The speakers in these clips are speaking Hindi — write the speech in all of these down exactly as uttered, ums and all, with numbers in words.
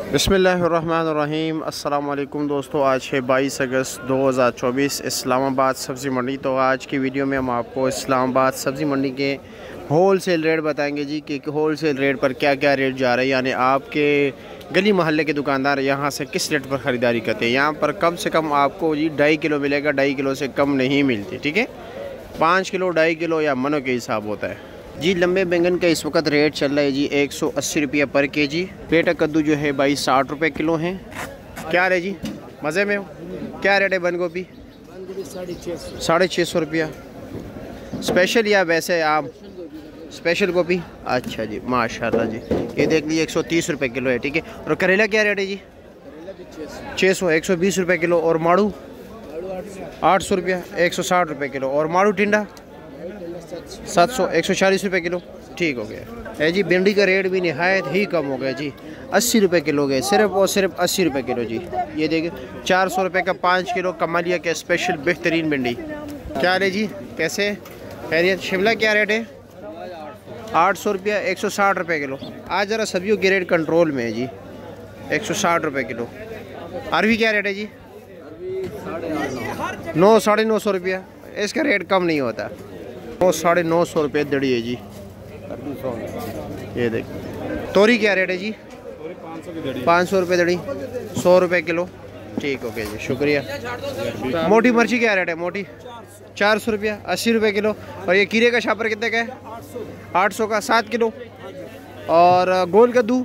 बिस्मिल्लाहिर्रहमानिर्रहीम। अस्सलाम वालेकुम दोस्तों, आज है बाईस अगस्त दो हज़ार चौबीस, इस्लामाबाद सब्ज़ी मंडी। तो आज की वीडियो में हम आपको इस्लामाबाद सब्ज़ी मंडी के होल सेल रेट बताएंगे जी कि होल सेल रेट पर क्या क्या रेट जा रहा है, यानी आपके गली मोहल्ले के दुकानदार यहाँ से किस रेट पर ख़रीदारी करते हैं। यहाँ पर कम से कम आपको जी ढाई किलो मिलेगा, ढाई किलो से कम नहीं मिलती, ठीक है। पाँच किलो ढाई किलो या मनों के हिसाब होता है जी। लंबे बैंगन का इस वक्त रेट चल रहा है जी एक सौ अस्सी रुपया पर केजी। पेटा कद्दू जो है भाई साठ रुपये किलो है। क्या है जी, मज़े में हो? क्या रेट है बंद गोभी? साढ़े छः सौ रुपया स्पेशल या वैसे आप स्पेशल गोभी? अच्छा जी, माशाल्लाह जी। ये देख लीजिए एक सौ तीस रुपये किलो है, ठीक है। और करेला क्या रेट है जी? छः सौ एक सौ बीस रुपये किलो। और माड़ू आठ सौ रुपया एक सौ साठ रुपये किलो। और माड़ू टिंडा सात सौ एक सौ चालीस रुपये किलो, ठीक हो गया है जी। भिंडी का रेट भी नहायत ही कम हो गया जी, अस्सी रुपये किलो गए, सिर्फ और सिर्फ अस्सी रुपये किलो जी। ये देखिए चार सौ रुपये का पाँच किलो कमालिया के स्पेशल बेहतरीन भिंडी। क्या है जी, कैसे खैरियत? शिमला क्या रेट है? आठ सौ रुपया एक सौ साठ रुपये किलो। आज ज़रा सब्जियों की रेट कंट्रोल में है जी, एक सौ साठ रुपये किलो। अरवी क्या रेट है जी? नौ साढ़े नौ सौ रुपया, इसका रेट कम नहीं होता। नौ साढ़े नौ सौ रुपये दड़ी है जी। ये देख तोरी क्या रेट है जी? पाँच सौ रुपये दड़ी, सौ रुपये किलो, ठीक हो गया जी, शुक्रिया। मोटी मिर्ची क्या रेट है? मोटी चार सौ रुपया अस्सी रुपये किलो। और ये कीरे का शापर कितने का है? आठ सौ का सात किलो। और गोल कद्दू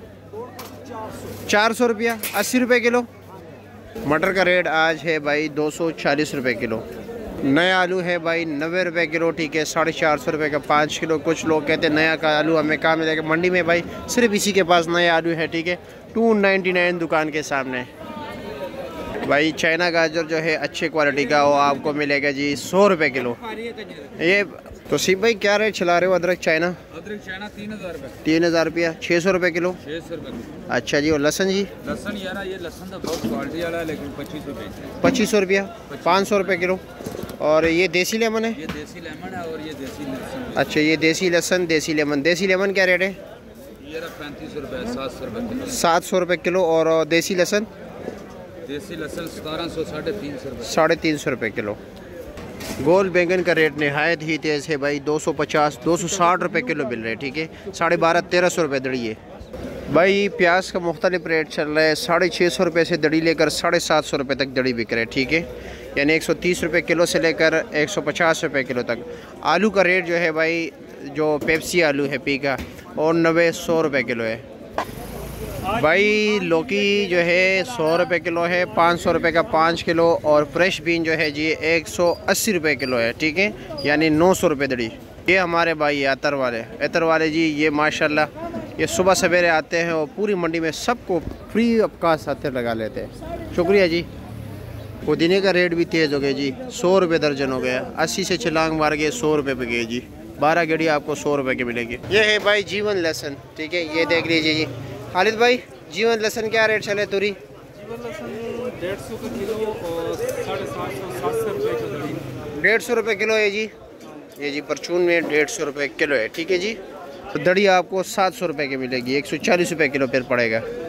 चार सौ रुपया अस्सी रुपये किलो। मटर का रेट आज है भाई दो सौ चालीस रुपये किलो। नया आलू है भाई नब्बे रुपये किलो, ठीक है, साढ़े चार सौ रुपये का पाँच किलो। कुछ लोग कहते हैं नया का आलू हमें कहाँ मिलेगा? मंडी में भाई सिर्फ इसी के पास नया आलू है, ठीक है, टू नाइन्टी नाइन दुकान के सामने। भाई चाइना गाजर जो है अच्छी क्वालिटी का वो आपको मिलेगा जी सौ रुपये किलो। ये तो सिर्फ भाई क्या रेट चला रहे हो अदरक चाइना? अदरक चाइना तीन हज़ार रुपये तीन हज़ार रुपया छः सौ रुपये किलो। छः सौ रुपये। अच्छा जी। और लहसन जी? लहसन यार ये लहसन तो बहुत क्वालिटी वाला है, लेकिन पच्चीस रुपये पच्चीस सौ रुपया पाँच सौ रुपये किलो। और ये देसी लेमन है? ये देसी लेमन है और ये देसी लहसन। अच्छा, ये देसी लहसन देसी लेमन। देसी लेमन क्या रेट है? ये पैंतीस रुपये सात सौ रुपये किलो। सात सौ रुपये किलो। और देसी लहसन? देसी लहसन सतारह सौ साढ़े तीन सौ रुपये साढ़े तीन सौ रुपये किलो। गोल बैंगन का रेट नहायत ही तेज़ है भाई, दो सौ पचास दो सौ साठ रुपये किलो मिल रहे हैं, ठीक है, साढ़े बारह तेरह सौ रुपये दड़ी है भाई। प्याज का मुख्तलिफ रेट चल रहा है, साढ़े छः सौ रुपये से दड़ी लेकर साढ़े सात सौ रुपये तक दड़ी बिक रहे हैं, ठीक है, यानी एक सौ तीस रुपये किलो से लेकर एक सौ पचास रुपये किलो तक। आलू का रेट जो है भाई, जो पेप्सी आलू है पी का, और नब्बे सौ रुपये किलो है भाई। लौकी जो है सौ रुपये किलो है, पाँच सौ रुपये का पाँच किलो। और फ्रेश बीन जो है जी एक सौ अस्सी रुपये किलो है, ठीक है, यानी नौ सौ रुपये दड़ी। ये हमारे भाई अतर वाले अतर वाले जी, ये माशाल्लाह ये सुबह सवेरे आते हैं और पूरी मंडी में सबको फ्री ऑफ कास्ट साथ लगा लेते हैं, शुक्रिया जी। पुदीने का रेट भी तेज़ हो गया जी, सौ रुपये दर्जन हो गया, अस्सी से छलांग मार के सौ रुपये पे गए जी। बारह गेड़ी आपको सौ रुपये की मिलेगी। ये है भाई जीवन लहसन, ठीक है, ये देख लीजिए जी। खालिद भाई जीवन लहसन क्या रेट चले? तुरी जीवन लहसन डेढ़ सौ का किलो और साढ़े सात सौ सात सौ रुपये की दड़ी। डेढ़ सौ रुपये किलो है जी, ये जी परचून में डेढ़ सौ रुपये किलो है, ठीक है जी। तो दड़ी आपको सात सौ रुपये की मिलेगी, एक सौ चालीस रुपये किलो फिर पड़ेगा।